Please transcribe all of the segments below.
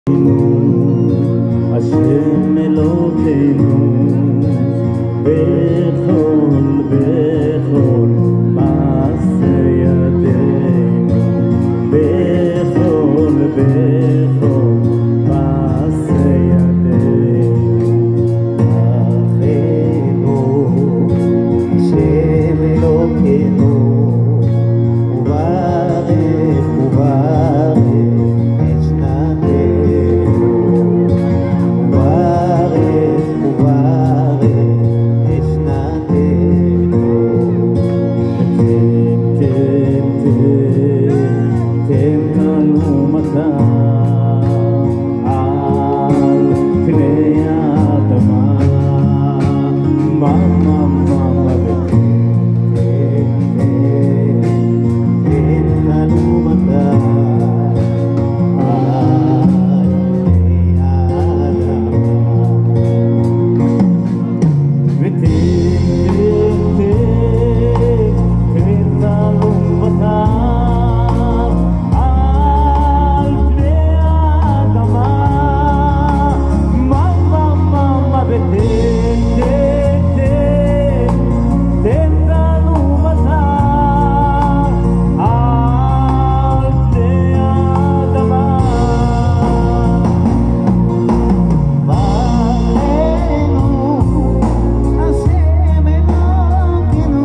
השם אלוקינו בכל מעשה ידינו, בכל מעשה ידינו. אחינו השם אלוקינו וברך וברך את שנתנו, וברך וברך את שנתנו. תן לנו מטר על פני האדמה, תן לנו מטר על פני האדמה. תן לנו מטר על פני האדמה, תן לנו מטר על פני האדמה. ברכנו השם אלוקינו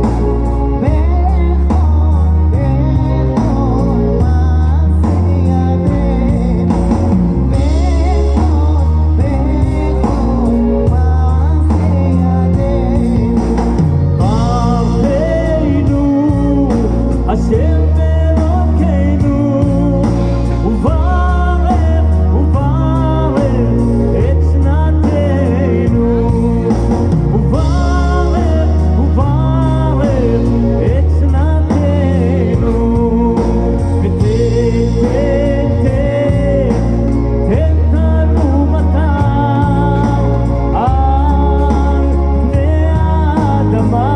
בכל מעשה ידינו, בכל מעשה ידינו. ברכנו השם אלוקינו וברך וברך את שנתנו, וברך וברך את שנתנו. תן לנו מטר על פני האדמה.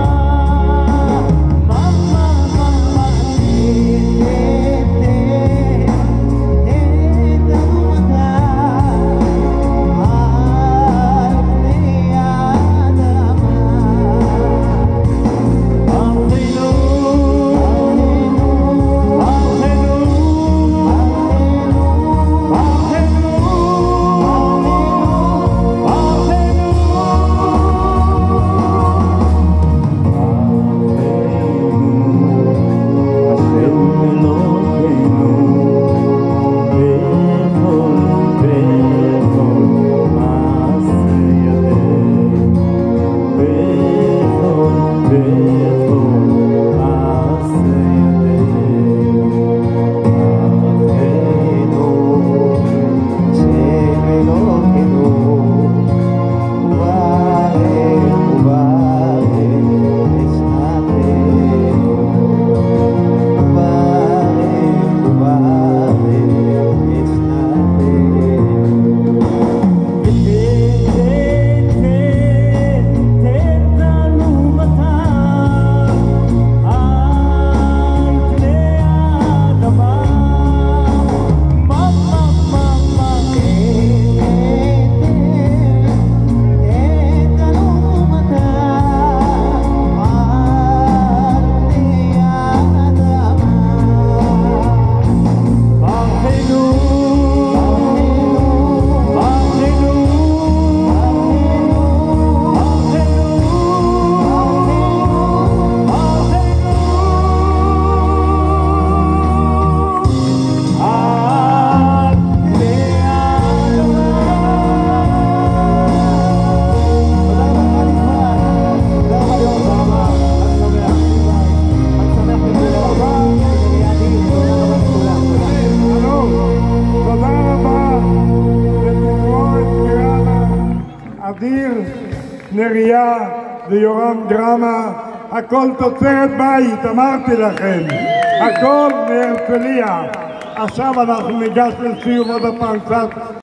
אדיר נריה ויורם דרמה, הכל תוצרת בית, אמרתי לכם, הכל מהרצליה. עכשיו אנחנו ניגש לסיום עוד הפעם קצת